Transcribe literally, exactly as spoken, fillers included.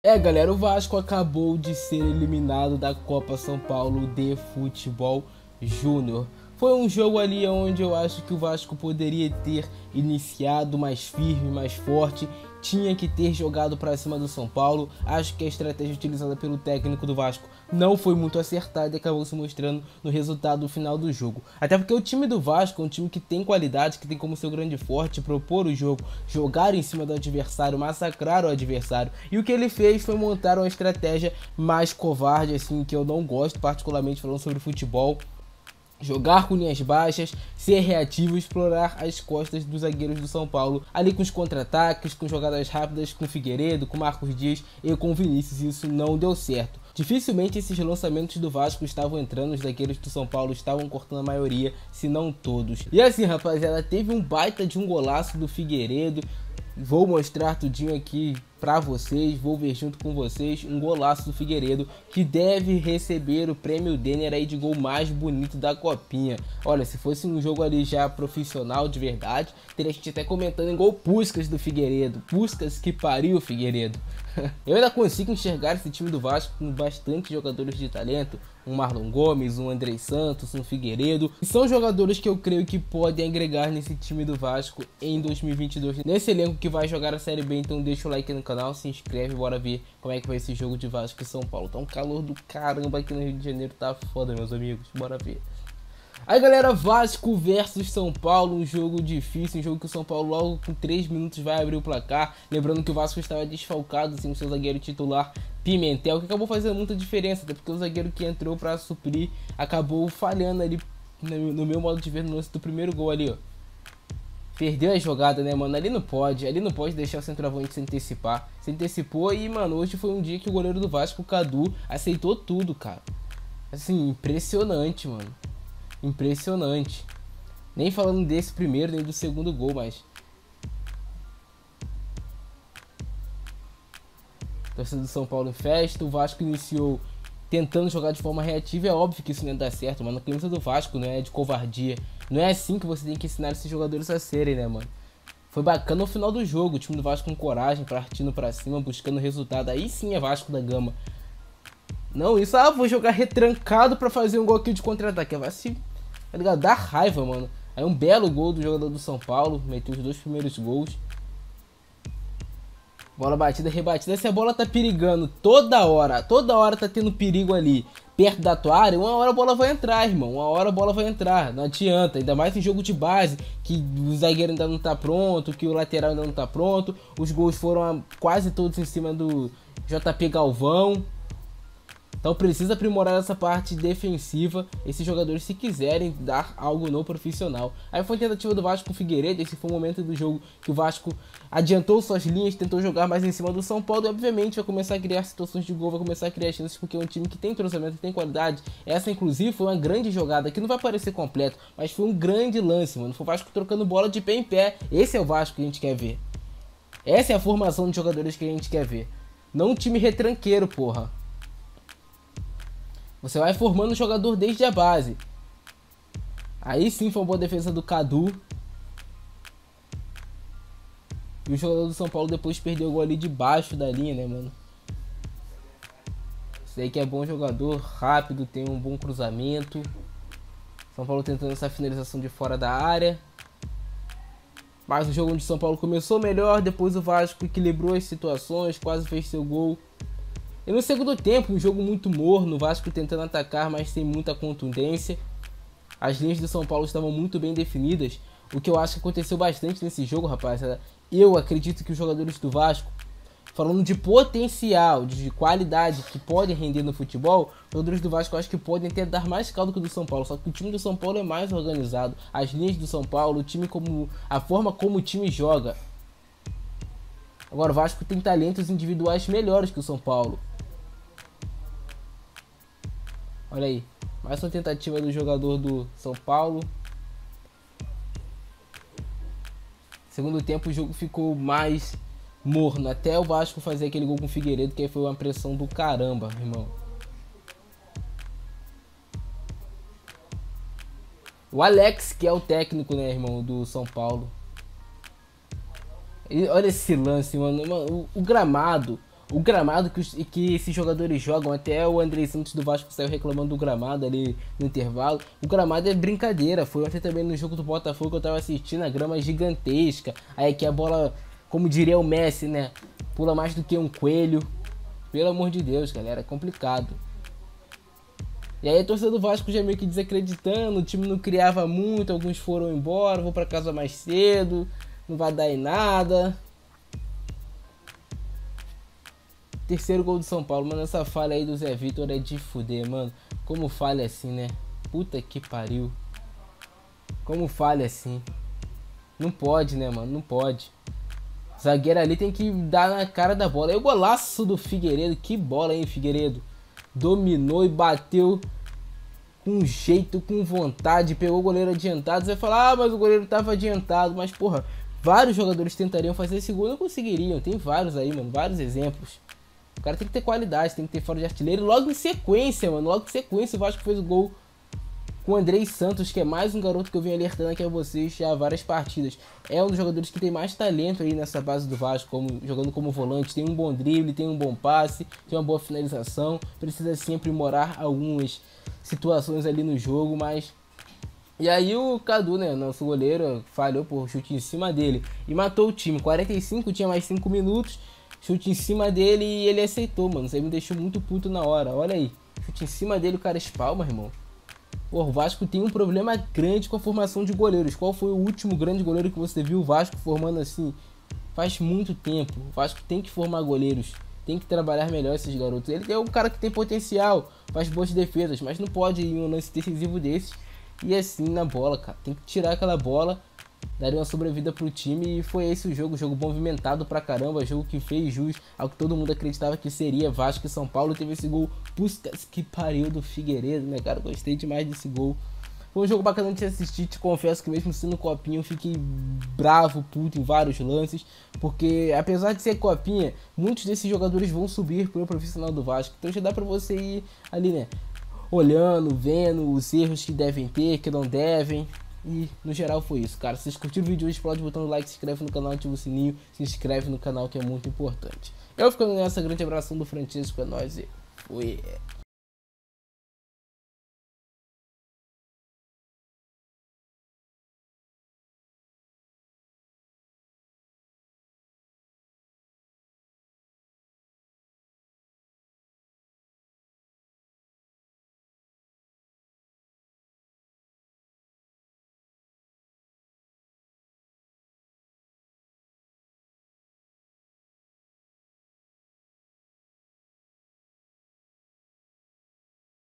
É, galera, o Vasco acabou de ser eliminado da Copa São Paulo de Futebol Júnior. Foi um jogo ali onde eu acho que o Vasco poderia ter iniciado mais firme, mais forte. Tinha que ter jogado para cima do São Paulo. Acho que a estratégia utilizada pelo técnico do Vasco não foi muito acertada e acabou se mostrando no resultado final do jogo. Até porque o time do Vasco é um time que tem qualidade, que tem como seu grande forte propor o jogo, jogar em cima do adversário, massacrar o adversário. E o que ele fez foi montar uma estratégia mais covarde, assim, que eu não gosto particularmente falando sobre futebol. Jogar com linhas baixas, ser reativo e explorar as costas dos zagueiros do São Paulo. Ali com os contra-ataques, com jogadas rápidas com Figueiredo, com Marcos Dias e com Vinícius. Isso não deu certo. Dificilmente esses lançamentos do Vasco estavam entrando, os zagueiros do São Paulo estavam cortando a maioria, se não todos. E assim, rapaziada, teve um baita de um golaço do Figueiredo. Vou mostrar tudinho aqui pra vocês, vou ver junto com vocês um golaço do Figueiredo, que deve receber o prêmio Denner aí de gol mais bonito da copinha. Olha, se fosse um jogo ali já profissional de verdade, teria gente até comentando em gol Puskás do Figueiredo. Puskás que pariu, Figueiredo. Eu ainda consigo enxergar esse time do Vasco com bastante jogadores de talento, um Marlon Gomes, um Andrei Santos, um Figueiredo, e são jogadores que eu creio que podem agregar nesse time do Vasco em dois mil e vinte e dois, nesse elenco que vai jogar a Série B. Então deixa o like no canal, se inscreve, bora ver como é que vai esse jogo de Vasco e São Paulo. Tá um calor do caramba aqui no Rio de Janeiro, tá foda, meus amigos, bora ver. Aí, galera, Vasco versus São Paulo, um jogo difícil, um jogo que o São Paulo logo com três minutos vai abrir o placar. Lembrando que o Vasco estava desfalcado sem o seu zagueiro titular Pimentel, que acabou fazendo muita diferença, até porque o zagueiro que entrou para suprir acabou falhando ali, no meu modo de ver, no lance do primeiro gol ali, ó. Perdeu a jogada, né, mano? Ali não pode, ali não pode deixar o centroavante se antecipar. Se antecipou e, mano, hoje foi um dia que o goleiro do Vasco, o Cadu, aceitou tudo, cara. Assim, impressionante, mano. Impressionante. Nem falando desse primeiro, nem do segundo gol, mas... Torcida do São Paulo em festa. O Vasco iniciou tentando jogar de forma reativa. É óbvio que isso não ia dar certo, mano. A camisa do Vasco não é de covardia. Não é assim que você tem que ensinar esses jogadores a serem, né, mano? Foi bacana no final do jogo. O time do Vasco com coragem, partindo pra cima, buscando resultado. Aí sim é Vasco da Gama. Não, isso, ah, vou jogar retrancado pra fazer um gol aqui de contra-ataque. Vai se... Tá ligado? Dá raiva, mano. Aí um belo gol do jogador do São Paulo. Meteu os dois primeiros gols. Bola batida, rebatida. Essa bola tá perigando toda hora. Toda hora tá tendo perigo ali. Perto da tua área. Uma hora a bola vai entrar, irmão. Uma hora a bola vai entrar. Não adianta. Ainda mais em jogo de base. Que o zagueiro ainda não tá pronto. Que o lateral ainda não tá pronto. Os gols foram quase todos em cima do J P Galvão. Então precisa aprimorar essa parte defensiva, esses jogadores, se quiserem dar algo no profissional. Aí foi a tentativa do Vasco com o Figueiredo. Esse foi o momento do jogo que o Vasco adiantou suas linhas, tentou jogar mais em cima do São Paulo e obviamente vai começar a criar situações de gol, vai começar a criar chances, porque é um time que tem cruzamento, tem qualidade. Essa inclusive foi uma grande jogada, que não vai parecer completo, mas foi um grande lance, mano. Foi o Vasco trocando bola de pé em pé. Esse é o Vasco que a gente quer ver. Essa é a formação de jogadores que a gente quer ver. Não um time retranqueiro, porra. Você vai formando o jogador desde a base. Aí sim foi uma boa defesa do Cadu. E o jogador do São Paulo depois perdeu o gol ali debaixo da linha, né, mano? Isso aí que é bom jogador, rápido, tem um bom cruzamento. São Paulo tentando essa finalização de fora da área. Mas o jogo onde o São Paulo começou melhor, depois o Vasco equilibrou as situações, quase fez seu gol. E no segundo tempo, um jogo muito morno, o Vasco tentando atacar, mas sem muita contundência. As linhas do São Paulo estavam muito bem definidas, o que eu acho que aconteceu bastante nesse jogo, rapaziada. Eu acredito que os jogadores do Vasco, falando de potencial, de qualidade que podem render no futebol, os jogadores do Vasco eu acho que podem até dar mais caldo que o do São Paulo. Só que o time do São Paulo é mais organizado. As linhas do São Paulo, o time como, a forma como o time joga. Agora o Vasco tem talentos individuais melhores que o São Paulo. Olha aí, mais uma tentativa do jogador do São Paulo. Segundo tempo o jogo ficou mais morno, até o Vasco fazer aquele gol com o Figueiredo, que aí foi uma pressão do caramba, irmão. O Alex, que é o técnico, né, irmão, do São Paulo. E olha esse lance, mano. O, o gramado, O gramado que, os, que esses jogadores jogam, até o Andrei Santos do Vasco saiu reclamando do gramado ali no intervalo. O gramado é brincadeira. Foi ontem também no jogo do Botafogo que eu tava assistindo, a grama gigantesca. Aí aqui a bola, como diria o Messi, né? Pula mais do que um coelho. Pelo amor de Deus, galera, é complicado. E aí a torcida do Vasco já meio que desacreditando, o time não criava muito, alguns foram embora, vou pra casa mais cedo, não vai dar em nada. Terceiro gol do São Paulo, mano, essa falha aí do Zé Vitor é de fuder, mano. Como falha assim, né? Puta que pariu. Como falha assim. Não pode, né, mano? Não pode. O zagueiro ali tem que dar na cara da bola. E o golaço do Figueiredo, que bola, hein, Figueiredo? Dominou e bateu com jeito, com vontade. Pegou o goleiro adiantado. Você vai falar, ah, mas o goleiro tava adiantado. Mas, porra, vários jogadores tentariam fazer esse gol e não conseguiriam. Tem vários aí, mano, vários exemplos. O cara tem que ter qualidade, tem que ter fora de artilheiro. Logo em sequência, mano, logo em sequência o Vasco fez o gol com o Andrei Santos, que é mais um garoto que eu venho alertando aqui a vocês já há várias partidas. É um dos jogadores que tem mais talento aí nessa base do Vasco, como, jogando como volante. Tem um bom drible, tem um bom passe, tem uma boa finalização. Precisa sim aprimorar algumas situações ali no jogo, mas... E aí o Cadu, né, nosso goleiro, falhou por chute em cima dele e matou o time. quarenta e cinco, tinha mais cinco minutos. Chute em cima dele e ele aceitou, mano. Isso aí me deixou muito puto na hora. Olha aí. Chute em cima dele, o cara espalma, irmão. Pô, o Vasco tem um problema grande com a formação de goleiros. Qual foi o último grande goleiro que você viu o Vasco formando assim? Faz muito tempo. O Vasco tem que formar goleiros. Tem que trabalhar melhor esses garotos. Ele é um cara que tem potencial, faz boas defesas, mas não pode ir em um lance decisivo desses e assim na bola, cara. Tem que tirar aquela bola, daria uma sobrevida pro time e foi esse o jogo. Jogo movimentado pra caramba, jogo que fez jus ao que todo mundo acreditava que seria. Vasco e São Paulo teve esse gol, puscas que pariu, do Figueiredo, né, cara? Gostei demais desse gol. Foi um jogo bacana de assistir, te confesso que mesmo sendo copinha eu fiquei bravo, puto em vários lances, porque apesar de ser copinha, muitos desses jogadores vão subir pro profissional do Vasco, então já dá pra você ir ali, né, olhando, vendo os erros que devem ter, que não devem. E no geral foi isso, cara. Se vocês curtiram o vídeo, explode o botão do like, se inscreve no canal, ativa o sininho, se inscreve no canal que é muito importante. Eu ficando nessa, grande abração do Francisco, é nóis e fui.